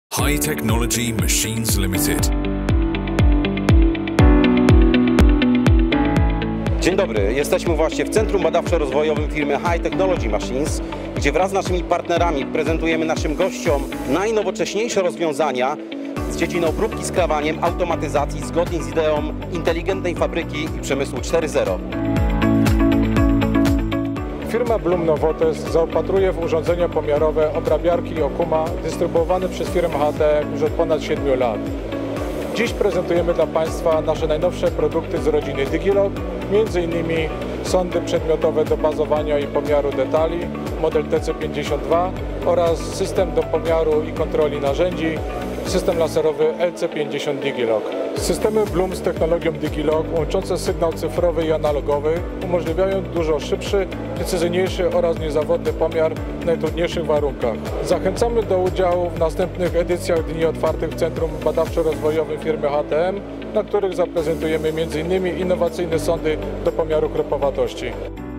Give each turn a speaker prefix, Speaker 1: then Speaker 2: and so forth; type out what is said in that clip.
Speaker 1: High Technology Machines Limited.
Speaker 2: Dzień dobry, jesteśmy właśnie w Centrum Badawczo-Rozwojowym firmy High Technology Machines, gdzie wraz z naszymi partnerami prezentujemy naszym gościom najnowocześniejsze rozwiązania z dziedziny obróbki skrawaniem, automatyzacji zgodnie z ideą inteligentnej fabryki i przemysłu 4.0.
Speaker 3: Firma Bloom Nowotes zaopatruje w urządzenia pomiarowe obrabiarki Okuma dystrybuowane przez firmę HTM już od ponad 7 lat. Dziś prezentujemy dla Państwa nasze najnowsze produkty z rodziny Digilog, m.in. sondy przedmiotowe do bazowania i pomiaru detali, model TC52 oraz system do pomiaru i kontroli narzędzi, system laserowy LC50 Digilog. Systemy Bloom z technologią Digilog łączące sygnał cyfrowy i analogowy umożliwiają dużo szybszy, precyzyjniejszy oraz niezawodny pomiar w najtrudniejszych warunkach. Zachęcamy do udziału w następnych edycjach Dni Otwartych w Centrum Badawczo-Rozwojowym firmy HTM, na których zaprezentujemy m.in. innowacyjne sondy do pomiaru kropowatości.